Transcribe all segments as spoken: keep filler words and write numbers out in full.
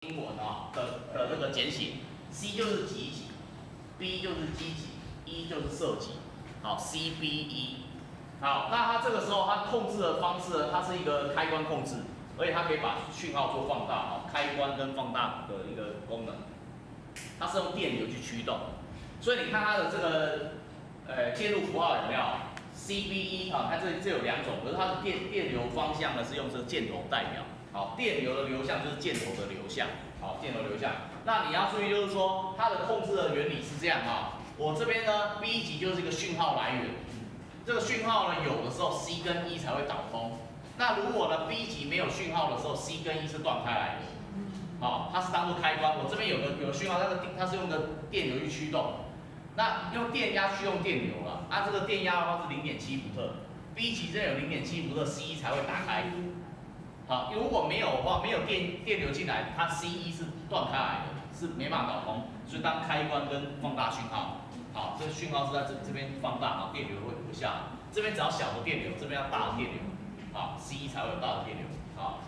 英文啊的的这个简写 ，C 就是极级 ，B 就是积极 ，E 就是射击，好 ，C B E， 好，那它这个时候它控制的方式呢，它是一个开关控制，而且它可以把讯号做放大，好，开关跟放大的一个功能，它是用电流去驱动，所以你看它的这个呃介入符号有没有 ？C B E 啊，它这这有两种，可是它的电电流方向呢是用这个箭头代表。 好，电流的流向就是箭头的流向。好，箭头流向。那你要注意，就是说它的控制的原理是这样啊。我这边呢 ，B 级就是一个讯号来源。这个讯号呢，有的时候 C 跟 E 才会导通。那如果呢 B 级没有讯号的时候 ，C 跟 E 是断开来的。好，它是当做开关。我这边有个有讯号，它的它是用个电流去驱动。那用电压驱动电流了。啊，这个电压的话是零点七伏特。B 级这边有零点七伏特 ，C 才会打开。 好，如果没有的话，没有电电流进来，它 C E 是断开来的，是没办法导通，所以当开关跟放大讯号，好，这个讯号是在这这边放大，好，电流会留下来，这边只要小的电流，这边要大的电流，好 ，C E 才会有大的电流，好，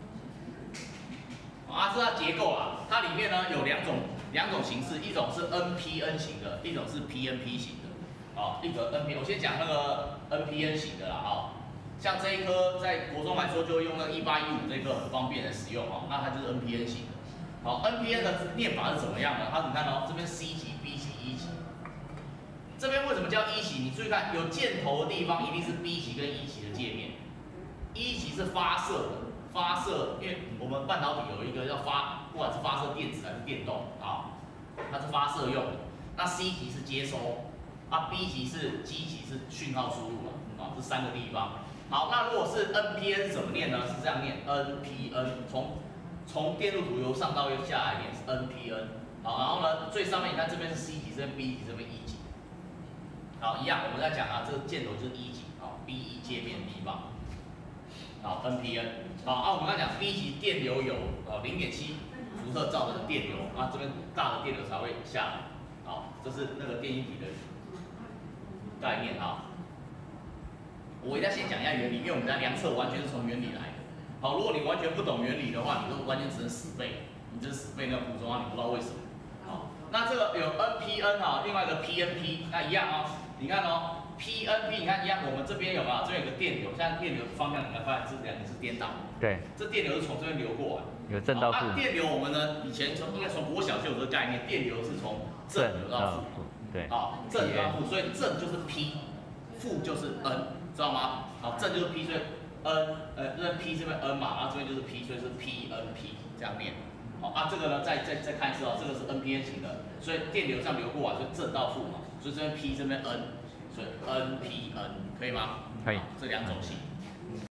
啊，这是它结构啦，它里面呢有两种两种形式，一种是 N P N 型的，一种是 P N P 型的，好，一个 N P， 我先讲那个 N P N 型的啦，哈。 像这一颗在国中来说，就用那一八一五这个很方便的使用哦，那它就是 N P N 型的。好 ，N P N 的念法是怎么样的？它你看哦，这边 C 级、B 级、E 级，这边为什么叫 E 级？你注意看，有箭头的地方一定是 B 级跟 E 级的界面。E 级是发射的，发射，因为我们半导体有一个要发，不管是发射电子还是电动啊，它是发射用的。那 C 级是接收，啊 B 级是基级是讯号输入了，啊，这三个地方。 好，那如果是 N P N 怎么念呢？是这样念 N P N， 从从电路图由上到右下来念是 N P N。好，然后呢，最上面你看这边是 C 级，这边 B 级，这边 E 级。好，一样，我们在讲啊，这个箭头就是 E 级，好 ，B E 界面的地方。好 ，N P N。好，啊，我们刚讲 B 级电流有呃零点七伏特造成的电流，啊，这边大的电流才会下来。好，这是那个电晶体的概念啊。 我一定要先讲一下原理，因为我们在量测完全是从原理来的。好，如果你完全不懂原理的话，你就完全只能死背，你就是死背那个普通话，你不知道为什么。好，那这个有 N P N 哈，另外一个 P N P， 那一样哦。你看哦 ，P N P 你看一样，我们这边有嘛？这边有个电流，现在电流方向你看发现这两个是颠倒。对。这电流是从这边流过来。有正到负。那电流我们呢，以前从应该从国小就有这个概念，电流是从正流到负。对。好，正流到负，所以正就是 P， 负就是 N。 知道吗？好，正就是 P， 所以 N， 呃，这 P 这边 N 嘛，然后这边就是 P， 所以是 P N P 这样念。好啊，这个呢，再再再看一次哦，这个是 N P N 型的，所以电流这样流过来，所以正到负嘛，所以这边 P 这边 N， 所以 N P N 可以吗？可以，这两种型。